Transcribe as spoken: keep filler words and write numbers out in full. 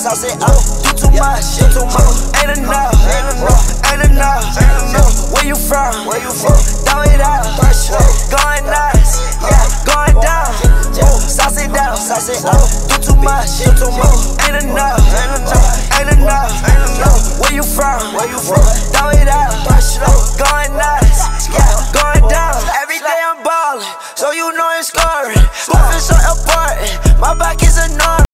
sauce it up. Do too much, do too much. Ain't enough, ain't enough, ain't enough, ain't enough. Where you from? Where you from? Throw it out, going nuts, yeah, going down. Sauce it down, sauce it up. Do too much, do too much. Ain't enough, ain't enough, ain't enough, ain't enough. Where you from? Where you from? Throw it out, going nuts.